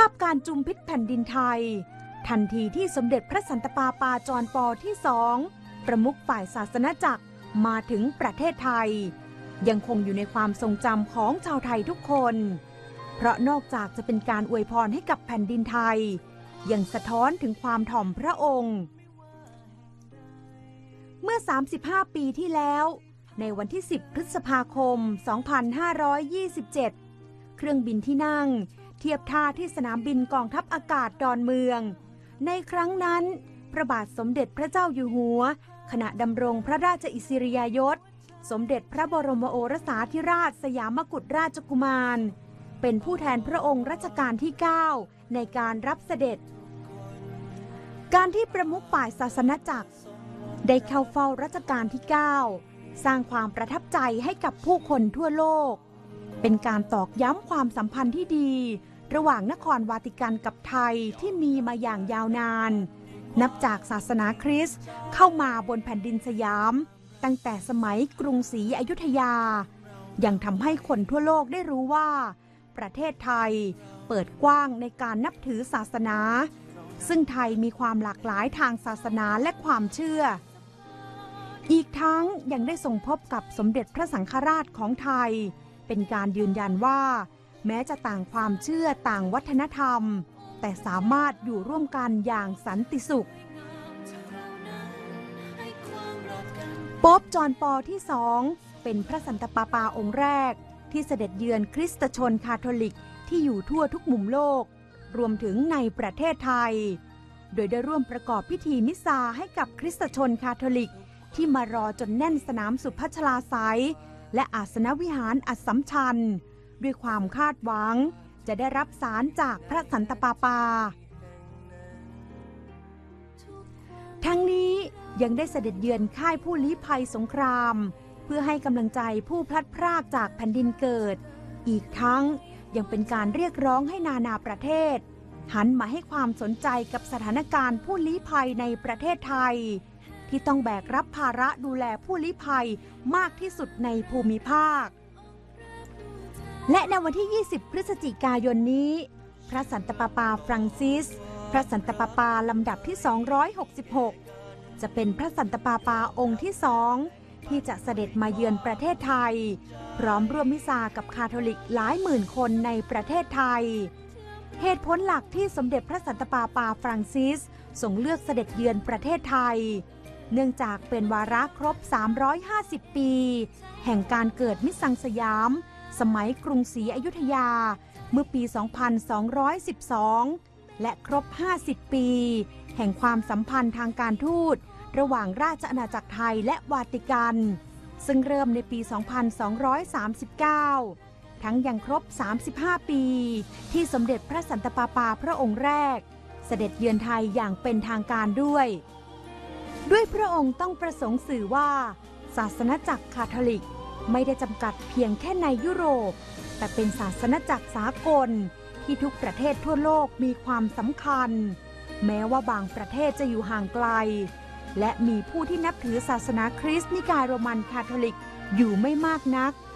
บการจุมพิษแผ่นดินไทยทันทีที่สมเด็จพระสันตะปาปาจอห์นป.ที่2ประมุขฝ่ายศาสนจักรมาถึงประเทศไทยยังคงอยู่ในความทรงจำของชาวไทยทุกคนเพราะนอกจากจะเป็นการอวยพรให้กับแผ่นดินไทยยังสะท้อนถึงความถ่อมพระองค์เมื่อ35ปีที่แล้วในวันที่10พฤษภาคม2527เครื่องบินที่นั่งเทียบท่าที่สนามบินกองทัพอากาศดอนเมืองในครั้งนั้นพระบาทสมเด็จพระเจ้าอยู่หัวขณะดำรงพระราชอิสริยยศสมเด็จพระบรมโอรสาธิราชสยามกุฎราชกุมารเป็นผู้แทนพระองค์รัชกาลที่9ในการรับเสด็จการที่ประมุขฝ่ายศาสนจักรได้เข้าเฝ้ารัชกาลที่9สร้างความประทับใจให้กับผู้คนทั่วโลกเป็นการตอกย้ำความสัมพันธ์ที่ดีระหว่างนครวาติกันกับไทยที่มีมาอย่างยาวนานนับจากศาสนาคริสต์เข้ามาบนแผ่นดินสยามตั้งแต่สมัยกรุงศรีอยุธยายังทำให้คนทั่วโลกได้รู้ว่าประเทศไทยเปิดกว้างในการนับถือศาสนาซึ่งไทยมีความหลากหลายทางศาสนาและความเชื่ออีกทั้งยังได้ทรงพบกับสมเด็จพระสังฆราชของไทยเป็นการยืนยันว่าแม้จะต่างความเชื่อต่างวัฒนธรรมแต่สามารถอยู่ร่วมกันอย่างสันติสุขป๊อบจอห์นป.ที่2เป็นพระสันตะปาปาองค์แรกที่เสด็จเยือนคริสตชนคาทอลิกที่อยู่ทั่วทุกมุมโลกรวมถึงในประเทศไทยโดยได้ร่วมประกอบพิธีมิซาให้กับคริสตชนคาทอลิกที่มารอจนแน่นสนามสุพัชลาไสยและอาสนวิหารอัสสัมชัญด้วยความคาดหวังจะได้รับสารจากพระสันตะปาปาทั้งนี้ยังได้เสด็จเยือนค่ายผู้ลี้ภัยสงครามเพื่อให้กำลังใจผู้พลัดพรากจากแผ่นดินเกิดอีกทั้งยังเป็นการเรียกร้องให้นานาประเทศหันมาให้ความสนใจกับสถานการณ์ผู้ลี้ภัยในประเทศไทยที่ต้องแบกรับภาระดูแลผู้ลี้ภัยมากที่สุดในภูมิภาคและในวันที่20พฤศจิกายนนี้พระสันตะปาปาฟรังซิสพระสันตะปาปาลำดับที่266จะเป็นพระสันตะปาปาองค์ที่2ที่จะเสด็จมาเยือนประเทศไทยพร้อมร่วมมิซากับคาทอลิกหลายหมื่นคนในประเทศไทยเหตุผลหลักที่สมเด็จพระสันตะปาปาฟรังซิสทรงเลือกเสด็จเยือนประเทศไทยเนื่องจากเป็นวาระครบ350ปีแห่งการเกิดมิตรสังสยามสมัยกรุงศรีอยุธยาเมื่อปี2212และครบ50ปีแห่งความสัมพันธ์ทางการทูตระหว่างราชอาณาจักรไทยและวาติกันซึ่งเริ่มในปี2239ทั้งยังครบ35ปีที่สมเด็จพระสันตะปาปาพระองค์แรกเสด็จเยือนไทยอย่างเป็นทางการด้วยพระองค์ต้องประสงค์สื่อว่าศาสนจักรคาทอลิกไม่ได้จำกัดเพียงแค่ในยุโรปแต่เป็นศาสนจักรสากลที่ทุกประเทศทั่วโลกมีความสำคัญแม้ว่าบางประเทศจะอยู่ห่างไกลและมีผู้ที่นับถือศาสนาคริสต์นิกายโรมันคาทอลิกอยู่ไม่มากนัก